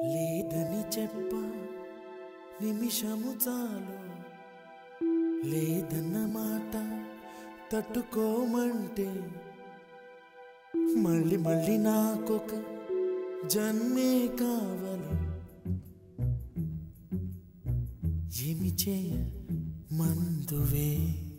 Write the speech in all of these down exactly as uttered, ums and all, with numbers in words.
లేదని చెప్ప నిమిషము చాలు లేదన్న మాట తట్టుకోమంటే మళ్ళీ మళ్ళీ నాకొక జన్మే కావాలి ఏమి చేయ మందువే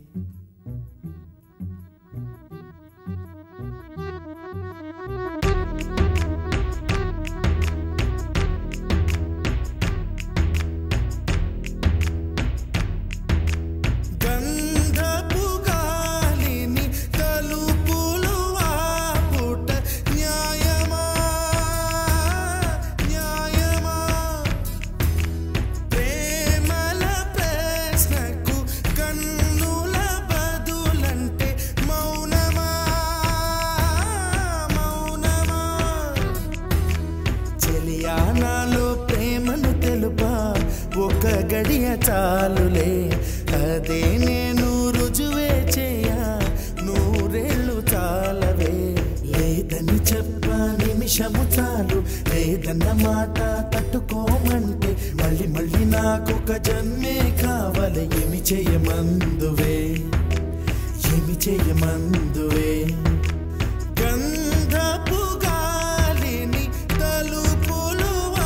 నాలో ప్రేమను తెలుపా ఒక గడియ చాలులే అదే నేను రుజువే చేయ నూరేళ్ళు చాలవే లేదని చెప్ప నిమిషము చాలు లేదన్న మాట తట్టుకోమంటే మళ్ళీ మళ్ళీ నాకొక జన్మే కావాలి ఏమి చేయమందువే ఏమి చేయమందువే గంధపు గాలిని తలుపులు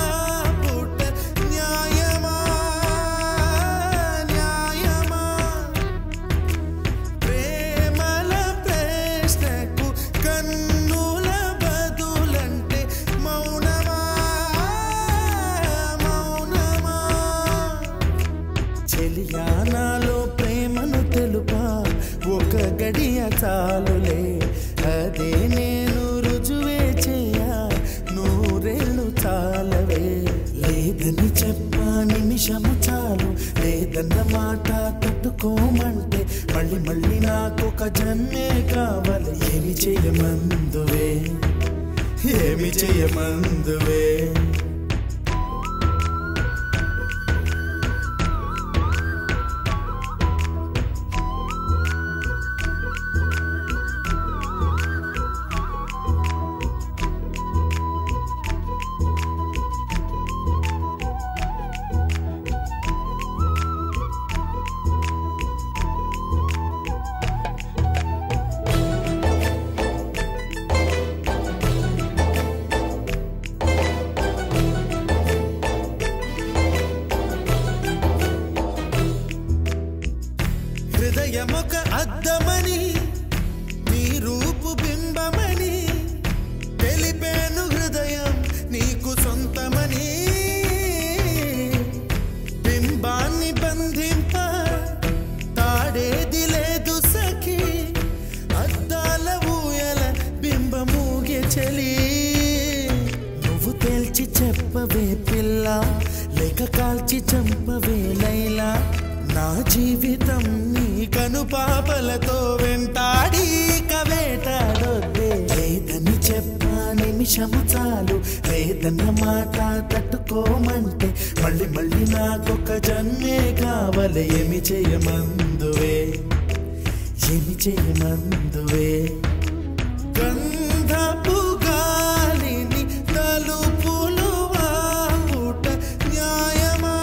నాలో ప్రేమను తెలుపా ఒక గడియ చాలులే అదే నేను రుజువే చేయ నూరేళ్ళు చాలవే లేదని చెప్ప నిమిషము చాలు లేదన్న మాట తట్టుకోమంటే మళ్ళీ మళ్ళీ నాకొక జన్మే కావాలి ఏమి చేయమందువే ఏమి చేయమందువే హృదయమొక అద్దమని నీ రూపు బింబమని తెలిపేను హృదయం నీకు సొంతమని బింబాన్ని బంధింప తాడేది లేదు సఖి అద్దాల ఊయల బింబమూగే చలి నువ్వు తేల్చి చెప్పవే పిల్ల లేక కాల్చి చంపవే లైలా నా జీవితం నీ కనుపాపలతో వెంటాడి కవేటాడొద్దే లేదని చెప్ప నిమిషము చాలు లేదన్న మాట తట్టుకోమంటే మళ్ళీ మళ్ళీ నాకొక జన్మే కావాలి ఏమి చేయమందువే ఏమి చేయమందువే గంధపు గాలిని తలుపులు వాపుట న్యాయమా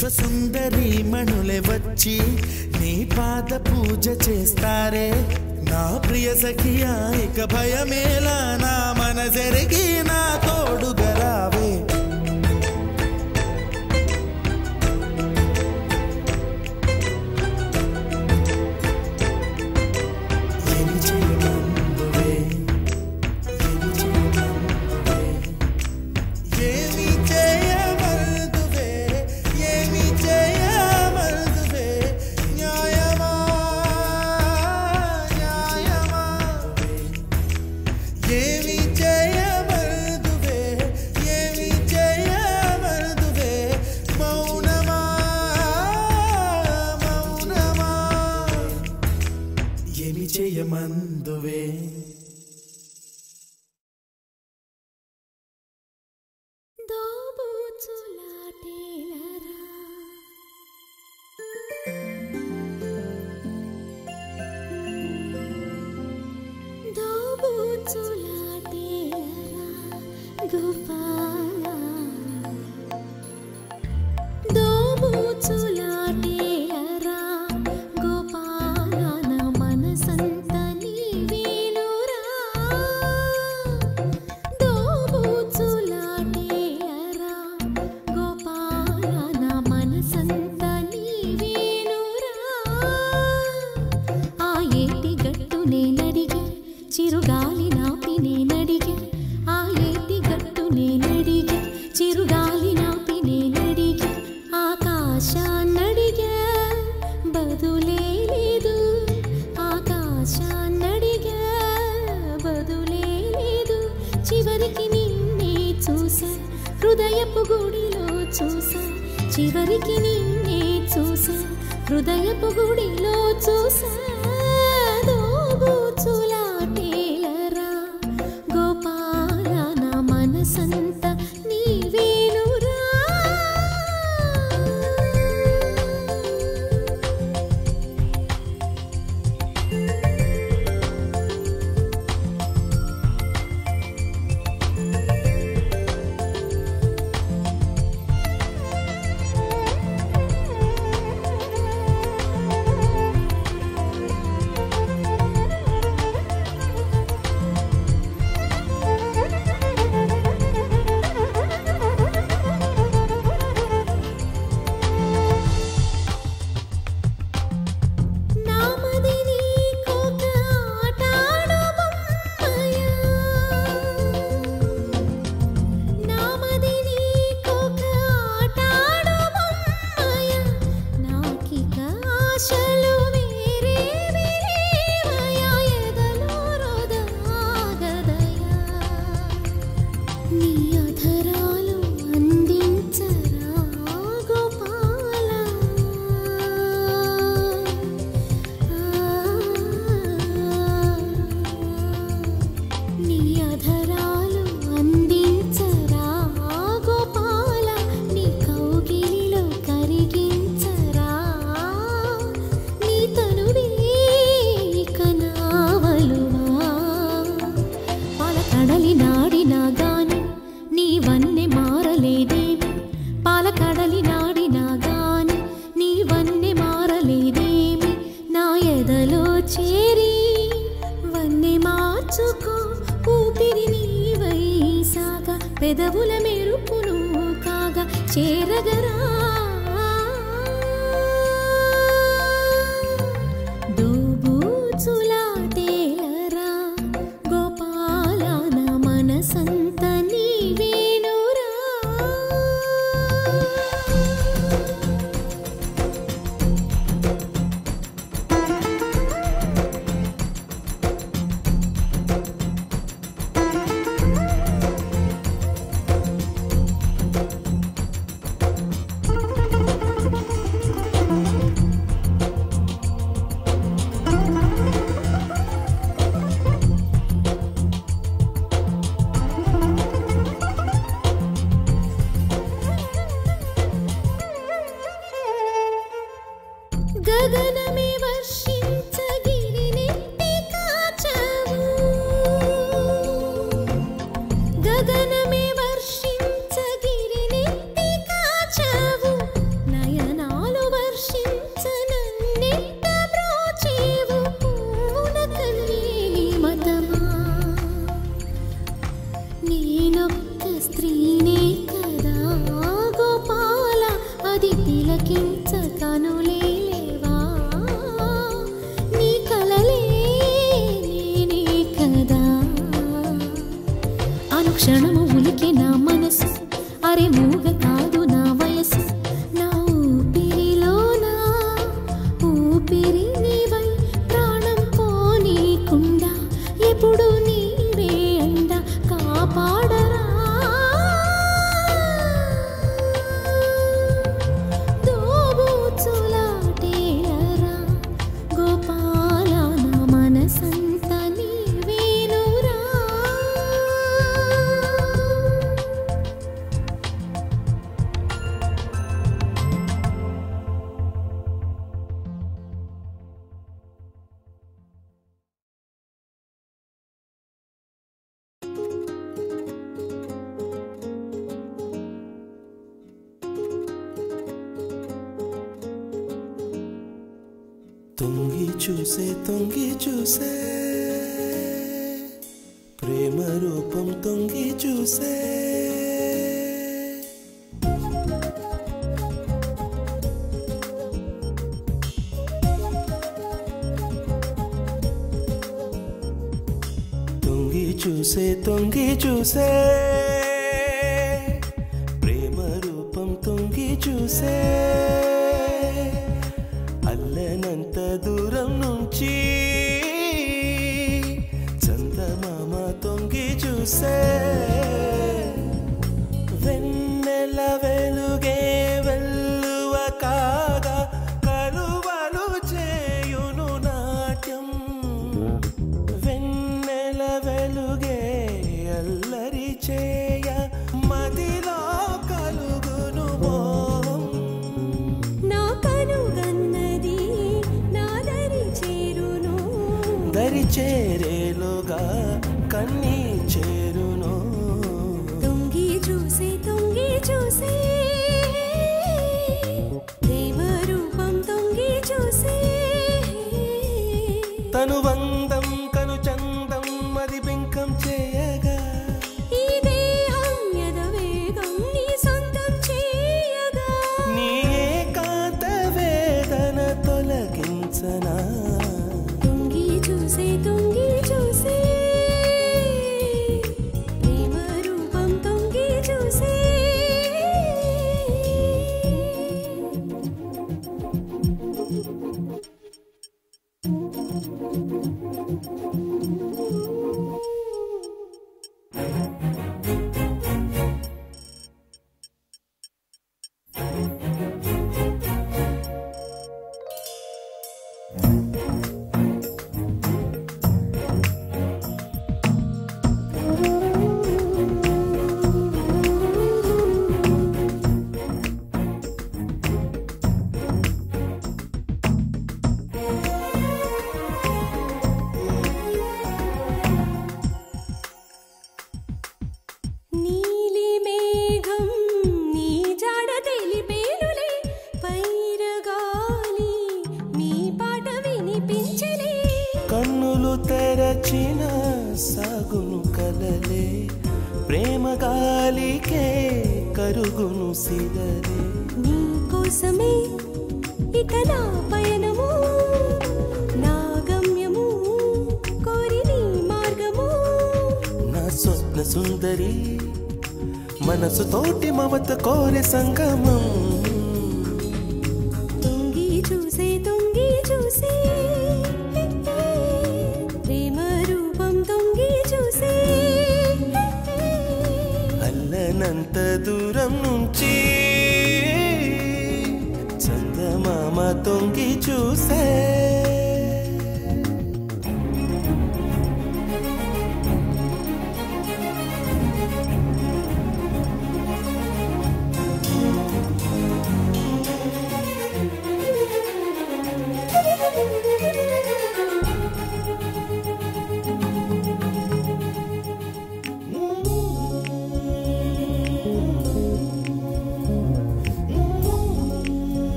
విశ్వసుందరి మణులే వచ్చి నీ పాద పూజ చేస్తారే నా ప్రియ సఖియా ఇక భయమేలా నా మనసెరిగి నా తోడుగా రావే చేయమందువే గోపాల దోబూచులాటేలరా గోపాల నా మనసంత నీవేనురా దోబూచులాటేలరా గోపాల నా మనసంత నీవేనురా ఆ ఏటి గట్టునే నడిగే చిరుగాలి నాపి నేనడిగే ఆ ఏటి గట్టు నేనడిగే చిరుగాలి నాపి నేనడిగే ఆకాశాన్నడిగే బదులే లేదు ఆకాశాన్నడిగే బదులే లేదు చివరికి నిన్నే చూసా హృదయపు గుడిలో చూసా చివరికి నిన్నే చూసా హృదయపు గుడిలో చూసా దోబూచులాటేలరా గోపాల నా మనసంత నీవేనురా పెదవుల మెరుపును కాగా చేరగరా దోబూచులాటేలరా గోపాల నా మనసంత నీవేనురా నేనొక్క స్త్రీనే కదా గోపాల, అది తిలకించకనులేవా నీ కలలే నేనే కదా. అనుక్షణము ఉలికే నా మనసు, అరే మూగ కాదు నా వయసు. నా ఊపిరిలో నా ఊపిరి నీవై ప్రాణం పోనీకుండా ఎప్పుడు నీవే అండ కాపాడరా. దోబూచులాటేలరా గోపాల, నా మనసంత నీవేనురా. తొంగి చూసే తొంగి చూసే ప్రేమ రూపం తొంగి చూసే. తొంగి చూసే తొంగి చూసే ప్రేమ రూపం తొంగి చూసే. అల్లనంత దూరం నుంచి చందమామ తొంగి చూసే. వెన్నెల వెలుగే వెల్లువ కాగా కలువలు చేయును నాట్యం. వెన్నెల వెలుగే అల్లరి చేయ మదిలో కలుగును మోహం. నా కనుగన్నది నా దరి చేరును, దరి చేరేలోగా కన్నీ చేరును. తొంగి చూసే తొంగి చూసే ప్రేమ రూపం తొంగి చూసే. తను వందం కను చందం అది బింకం చేయగా, ఈ దేహం యదవేగం నీ సొంతం చేయగా. నీ ఏకాంత వేదన తొలగించనా. తొంగి చూసే తొంగి చూసే ప్రేమ రూపం తొంగి చూసే. నీలి మేఘం నీ జాడ తెలిపేనులే, పైరగాలి నీ పాట వినిపించలే. కన్నులు తెరచిన సాగును కలలే, ప్రేమ గాలికే కరుగును సిలలే. నీ కోసమే ఇక నా పయనము, నా గమ్యము కోరి నీ మార్గము. నా స్వప్న సుందరి మనసు తోటి మమత కోరే సంగమం. తొంగి చూసే తొంగి చూసే ప్రేమ రూపం తొంగి చూసే. అల్లనంత దూరం నుంచి చందమామ తొంగి చూసే.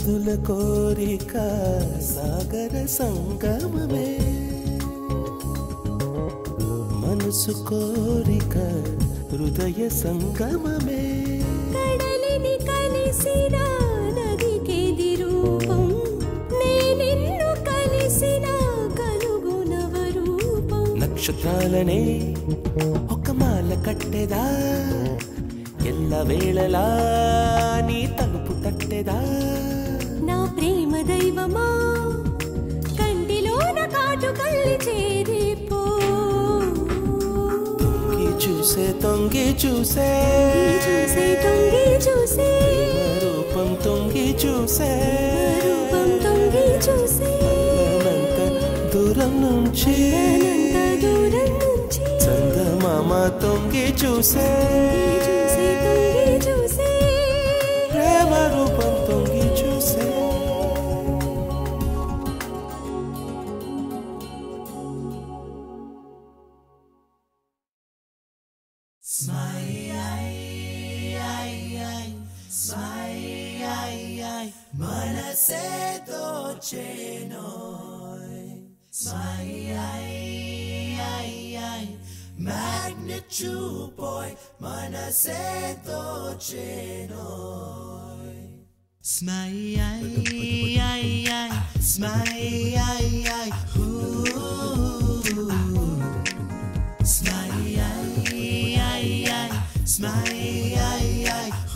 ముద్దుల కోరిక సాగర సంగమమే మనసు కోరిక హృదయ సంగమమే కడలిని కలిసిన నదికి రూపం నేనిన్ను కలిసిన కలుగునవ రూపం నక్షత్రాలనే ఒక మాల కట్టెదా ఎల్ల వేళలా నీ తలుపు తట్టెదా నా ప్రేమ దైవమా కంటిలోన కాటు కళ్ళి చేరిపో తొంగి చూసే తొంగి చూసే చూసే తొంగి చూసే రూపం తొంగి చూసే రూపం తొంగి చూసే అనంత దూరం నుంచి అనంత దూరం నుంచి చందమామ తొంగి చూసే చూసే తొంగి చూసే ప్రేమ రూపం తొంగి చూసే మనసే దోచేనోయ్ magnet చూపోయ్ మనసే దోచేనోయ్ Smile, smile, smile,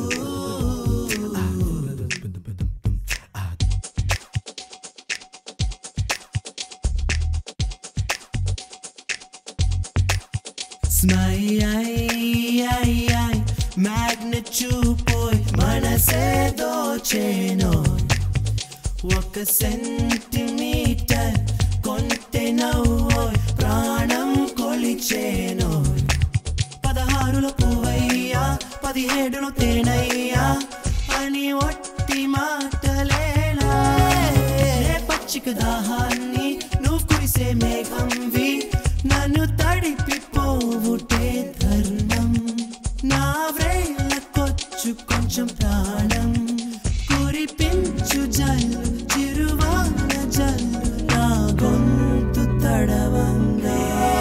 smile, magnet చూపోయ్ మనసే దోచేనోయ్ ఒక సెంటీమీటర్ కొంటె నవ్వోయ్ ప్రాణం కొలిచేనోయ్ పదహారులో పువ్వయ్యా పదిహేడులో తేనయ్యా అని ఒట్టి మాటలేనా పచ్చిక దాహాన్ని నువ్వు కురిసే మేఘంవి నన్ను తడిపిపోవుటే ధర్మం నా వ్రేళ్ళకొచ్చు కొంచెం ప్రాణం కురిపించు జల్లు చిరువాన జల్లు నా గొంతు తడవంగా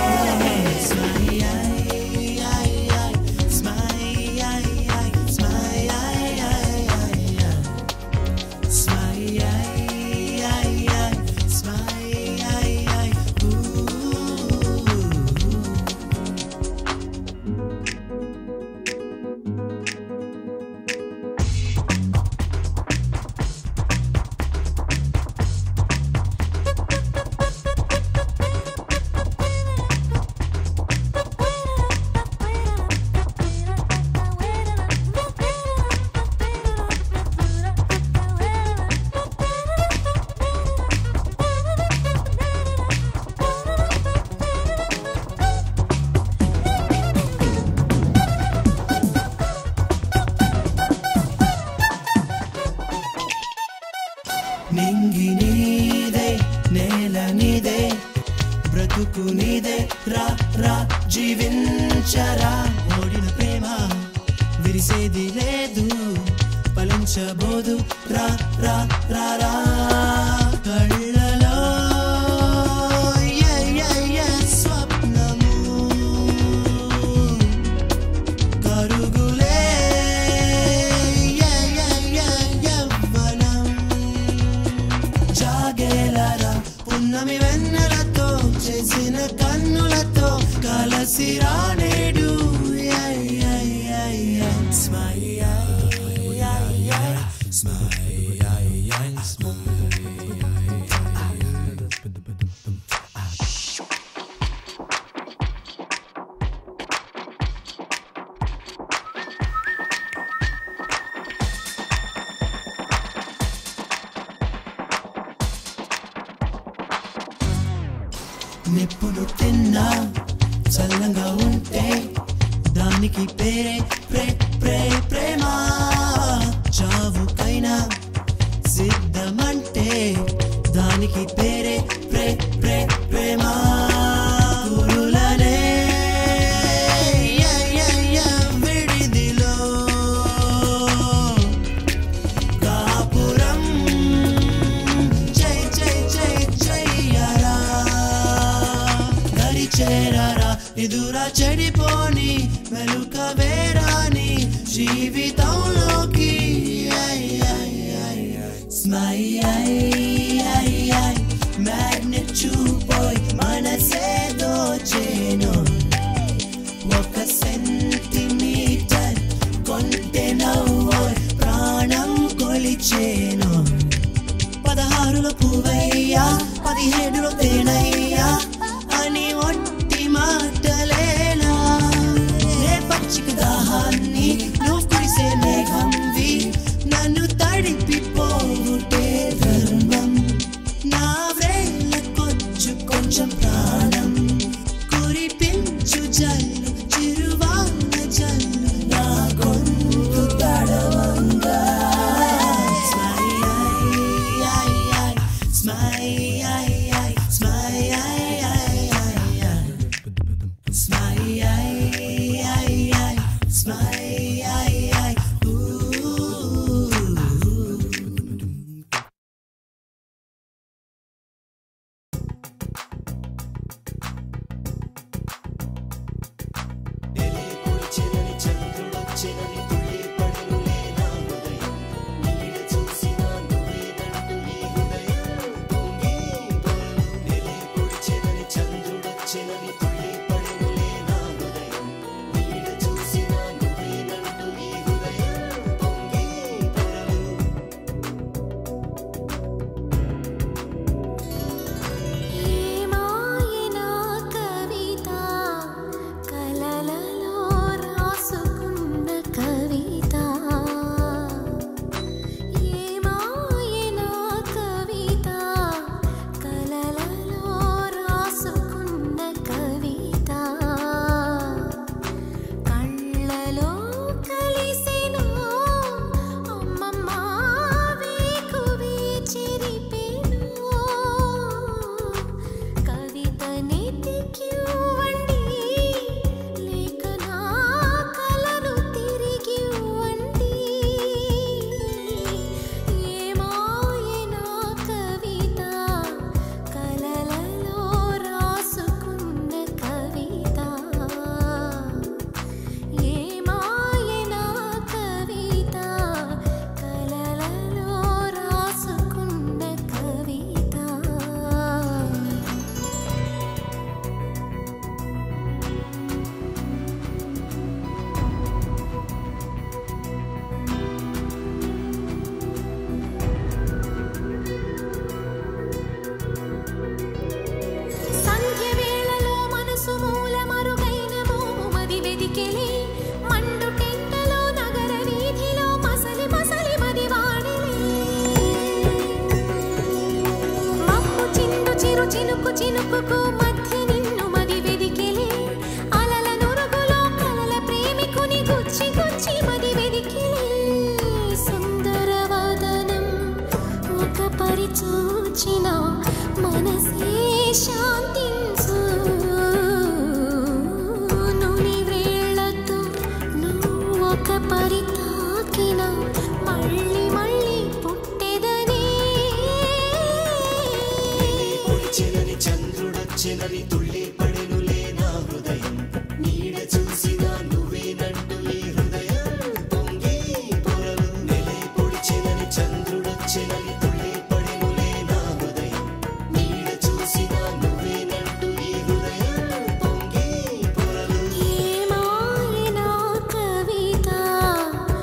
నింగి నీదే నేల నీదే బ్రతుకు నీదే రా రా జీవించరా ఓడిన ప్రేమ విరిసేది లేదు ఫలించబోదు రా రా రా రా కళ్ళలో స్వప్నము కరుగులే యవ్వనం జాగేలరా పున్నమి వెన్నెలతో చేసిన కన్నులతో కలసిరా నేడు నిప్పులు తిన్నా చల్లంగా ఉంటే దానికి పేరే ప్రే ప్రే ప్రేమ చావుకైనా సిద్ధమంటే దానికి పేరే ప్రే ప్రే ప్రేమ కురులనే విడిదిలో కాపురం వేరాని వెలుక వేరాని జీవితంలోకి మ్యాగ్నెట్ చూపోయి మనసే దోచేను ఒక సెంటీమీటర్ కొంటే నవ్వోయ్ ప్రాణం కొలిచేను పదహారులో పువ్వయ్యా పదిహేడులో తేనయ్యా అని ఒట్టి మాటలేనా రే పచ్చిక దాహాన్ని నువ్వు కురిసే మేఘంవి నన్ను తడిపిపోవుటే ధర్మం నా వ్రేళ్ళకొచ్చు కొంచెం ప్రాణం కురిపించు జల్లు చిరువాన జల్లు నా గొంతు తడవంగా చినుకు చినుకుకు మధ్య నిన్ను మది వెదికెలే అలల నురుగులో కలల ప్రేమికుని గుచ్చి గుచ్చి మది వెదికెలే సుందరవదనం ఒక పరిచూచిన మనసే శాంతించు నుని వ్రేళ్లతో నువ్వు ఒక పరి తాకిన మళ్ళీ మళ్ళీ పుట్టెదనే చిలని చంద్రుడొచ్చినని తుళ్ళి పడెనులే నా హృదయం నీడ చూసినా నువ్వేనంటూ ఈ హృదయం పొంగి పొరలు నెలే పొడిచినని చంద్రుడొచ్చినని తుళ్ళి పడెనులే నా హృదయం నీడ చూసినా నువ్వేనంటూ ఈ హృదయం పొంగి పొరలు ఏమాయనా కవిత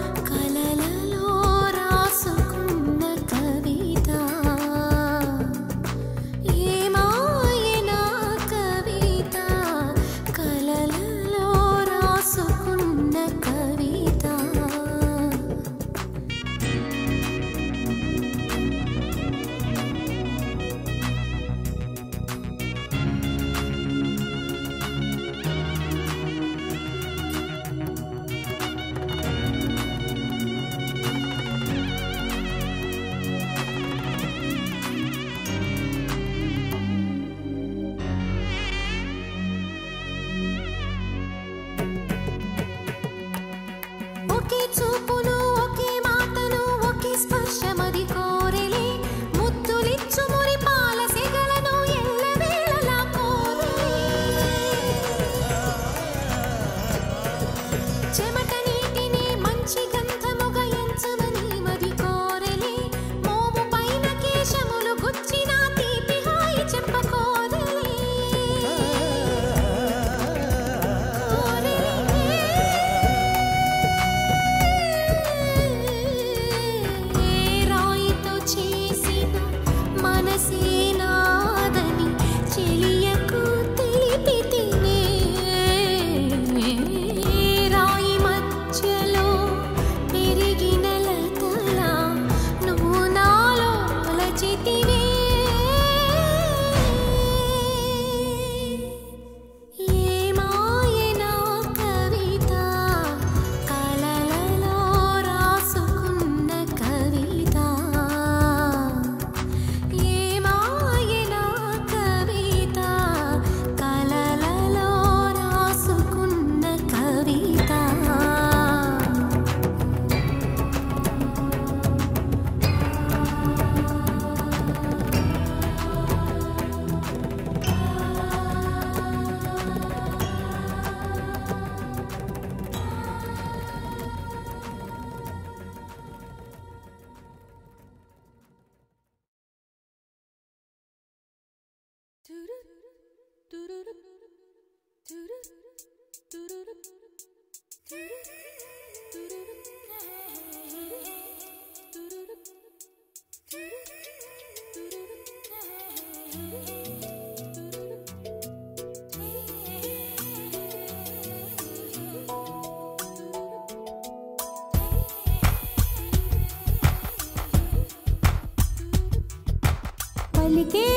పలికే